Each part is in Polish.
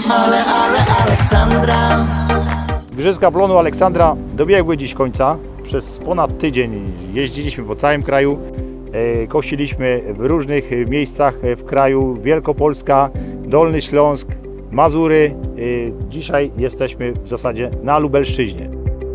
Aleksandra. Igrzyska Plonu Aleksandra dobiegły dziś końca. Przez ponad tydzień jeździliśmy po całym kraju, kościliśmy w różnych miejscach w kraju, Wielkopolska, Dolny Śląsk, Mazury. Dzisiaj jesteśmy w zasadzie na Lubelszczyźnie.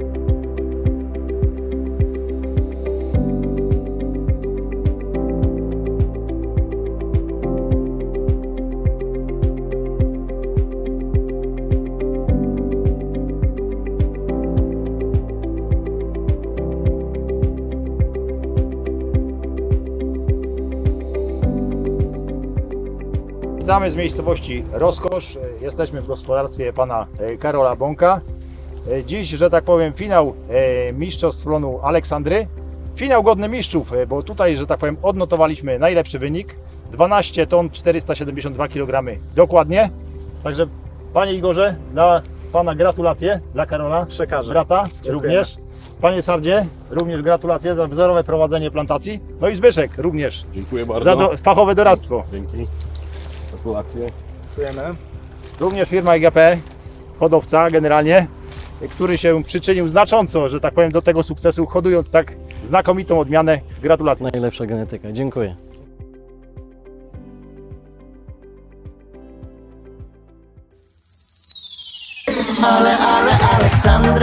Witamy z miejscowości Rozkosz. Jesteśmy w gospodarstwie pana Karola Bąka. Dziś, że tak powiem, finał mistrzostw Plonu Aleksandry. Finał godny mistrzów, bo tutaj, że tak powiem, odnotowaliśmy najlepszy wynik. 12 ton 472 kg dokładnie. Także panie Igorze, dla pana gratulacje, dla Karola, Przekażę. brata. Dziękujemy. Również. Panie Sardzie, również gratulacje za wzorowe prowadzenie plantacji. No i Zbyszek również Dziękuję bardzo. za fachowe doradztwo. Dzięki. Gratulacje. Dziękujemy. Również firma IGP, hodowca generalnie, który się przyczynił znacząco, że tak powiem, do tego sukcesu, hodując tak znakomitą odmianę. Gratulacje. Najlepsza genetyka. Dziękuję. Aleksandra.